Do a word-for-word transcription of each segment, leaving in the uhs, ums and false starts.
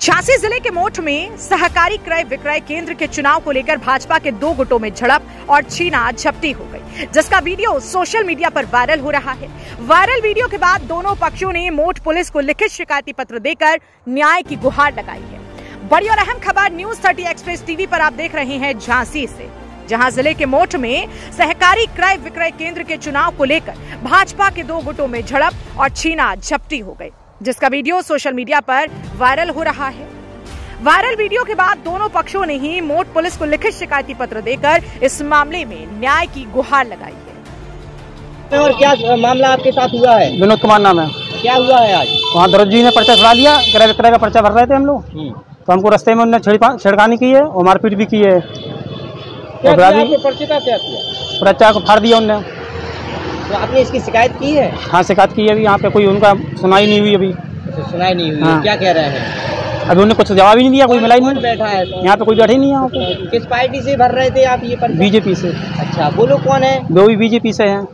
झांसी जिले के मोठ में सहकारी क्रय विक्रय केंद्र के चुनाव को लेकर भाजपा के दो गुटों में झड़प और छीना झपटी हो गई, जिसका वीडियो सोशल मीडिया पर वायरल हो रहा है। वायरल वीडियो के बाद दोनों पक्षों ने मोठ पुलिस को लिखित शिकायती पत्र देकर न्याय की गुहार लगाई है। बड़ी और अहम खबर न्यूज थर्टी एक्सप्रेस टीवी पर आप देख रहे हैं झांसी से, जहां जिले के मोठ में सहकारी क्रय विक्रय केंद्र के चुनाव को लेकर भाजपा के दो गुटों में झड़प और छीना झपटी हो गई, जिसका वीडियो सोशल मीडिया पर वायरल हो रहा है। वायरल वीडियो के बाद दोनों पक्षों ने ही मोठ पुलिस को लिखित शिकायती पत्र देकर इस मामले में न्याय की गुहार लगाई है। और क्या मामला आपके साथ हुआ है? विनोद कुमार नाम है। क्या हुआ है आज? वहाँ दरोज जी ने पर्चा भरा लिया, क्रय विक्रय का पर्चा भर रहे थे हम लोग, तो हमको रास्ते में उन्होंने छिड़कानी की है और मारपीट भी की है। क्या किया आपके पर्चे का? क्या किया? पर्चा को फाड़ दिया उन्होंने। तो आपने इसकी शिकायत की है? हाँ, शिकायत की है। अभी यहाँ पे कोई उनका सुनाई नहीं हुई अभी। सुनाई नहीं हुई? हाँ। क्या कह रहे हैं? अभी उन्होंने कुछ जवाब ही नहीं दिया, कोई मिला ही नहीं। बैठा है यहाँ पे कोई बैठे ही नहीं है। यहाँ पे किस पार्टी से भर रहे थे आप ये पर्चा? बीजेपी से। अच्छा, वो लोग कौन है? दो भी बीजेपी से हैं।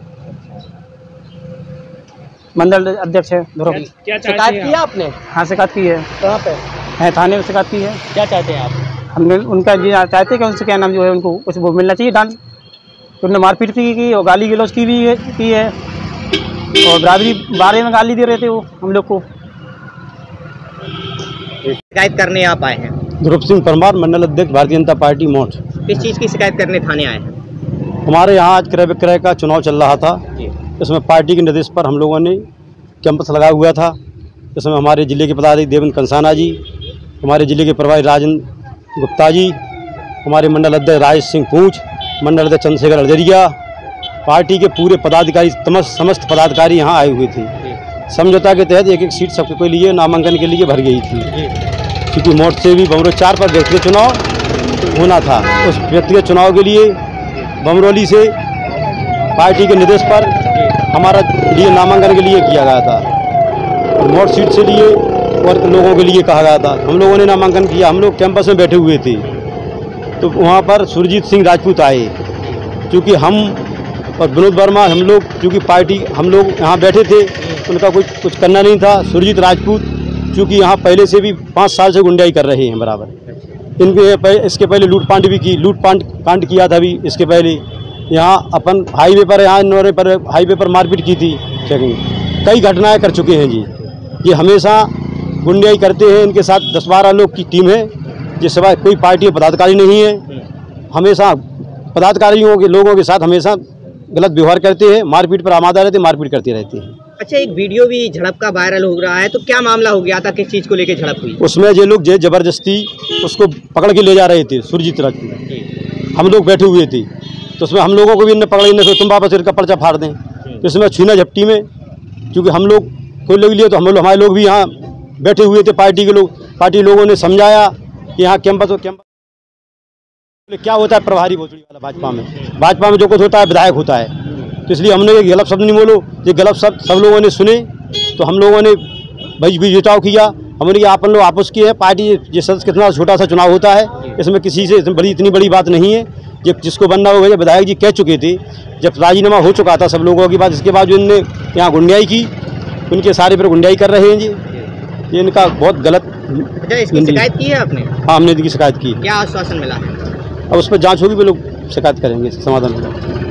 मंडल अध्यक्ष है। शिकायत की आपने? हाँ, शिकायत की है। कहाँ पे है? थाने में शिकायत की है। क्या चाहते हैं आप? हमने उनका जी चाहते कि उनसे क्या नाम जो है उनको कुछ वो मिलना चाहिए डांट। तो उन्होंने मारपीट भी की और गाली गलौज की भी है, की है और बराबरी बारे में गाली दे रहे थे वो हम लोग को। शिकायत करने आप आए हैं? ध्रुव सिंह परमार, मंडल अध्यक्ष भारतीय जनता पार्टी मोठ। किस चीज़ की शिकायत करने थाने आए हैं? हमारे यहाँ आज क्रय विक्रय का चुनाव चल रहा था। इसमें पार्टी के निर्देश पर हम लोगों ने कैंपस लगाया हुआ था। इसमें हमारे जिले के पदाधिकारी देवेंद्र कंसाना जी, हमारे जिले के प्रभारी राजन गुप्ता जी, हमारे मंडल अध्यक्ष राजेश सिंह पूंछ, मंडल अध्यक्ष चंद्रशेखर अरजरिया, पार्टी के पूरे पदाधिकारी समस्त पदाधिकारी यहाँ आए हुए थे। समझौता के तहत एक एक सीट सबके लिए नामांकन के लिए भर गई थी, क्योंकि मोठ से भी बमरोली चार पर व्यक्तिगत चुनाव होना था। उस व्यक्तिगत चुनाव के लिए बमरोली से पार्टी के निर्देश पर हमारा लिए नामांकन के लिए किया गया था और मोठ सीट से लिए और लोगों के लिए कहा गया था। हम लोगों ने नामांकन किया। हम लोग कैंपस में बैठे हुए थे तो वहाँ पर सुरजीत सिंह राजपूत आए, क्योंकि हम और विनोद वर्मा हम लोग क्योंकि पार्टी हम लोग यहाँ बैठे थे, उनका कुछ कुछ करना नहीं था। सुरजीत राजपूत क्योंकि यहाँ पहले से भी पाँच साल से गुंडाई कर रहे हैं बराबर। इनके इसके पहले लूटपाट भी की लूटपाट कांड किया था अभी इसके पहले। यहाँ अपन हाईवे पर यहाँ नोरे पर हाईवे पर मारपीट की थी चेकिंग। कई घटनाएं कर चुके हैं जी। ये हमेशा गुंडाई करते हैं। इनके साथ दस बारह लोग की टीम है, जिस सिवाय कोई पार्टी पदाधिकारी नहीं है। हमेशा पदाधिकारियों के लोगों के साथ हमेशा गलत व्यवहार करते हैं, मारपीट पर आमादा रहते, मारपीट करते रहते हैं। अच्छा, एक वीडियो भी झड़प का वायरल हो रहा है, तो क्या मामला हो गया था? किस चीज़ को लेकर झड़प हुई? उसमें ये लोग जे जबरदस्ती उसको पकड़ के ले जा रहे थे, सुरजीत राजपूत। हम लोग बैठे हुए थे तो उसमें हम लोगों को भी इन्हें पकड़ लेने तुम वापस इनका पर्चा फाड़ दें। तो इसमें छीना झपटी में क्योंकि हम लोग कोई लोग लिए तो हम लोग हमारे लोग भी यहाँ बैठे हुए थे। पार्टी के लोग पार्टी लोगों ने समझाया कि यहाँ कैंपस हो कैंपस क्या होता है, प्रभारी भोसड़ी वाला भाजपा में भाजपा में जो कुछ होता है विधायक होता है। तो इसलिए हमने ये गलत शब्द नहीं बोलो, ये गलत शब्द सब लोगों ने सुने तो हम लोगों ने भाई भी जुटाव किया। हमने कि आप लोग आपस की है पार्टी, ये सदस्य कितना छोटा सा चुनाव होता है, इसमें किसी से बड़ी इतनी बड़ी बात नहीं है। जब जिसको बनना हो गया विधायक जी कह चुके थे, जब राजीनामा हो चुका था सब लोगों की बात, इसके बाद जो इनने यहाँ गुंडाई की, उनके सारे पर गुंडाई कर रहे हैं जी। ये इनका बहुत गलत। अच्छा, इसकी शिकायत की है आपने? हाँ, हमने इनकी शिकायत की। क्या आश्वासन मिला है? अब उस पर जाँच होगी, वो लोग शिकायत करेंगे, समाधान होगा।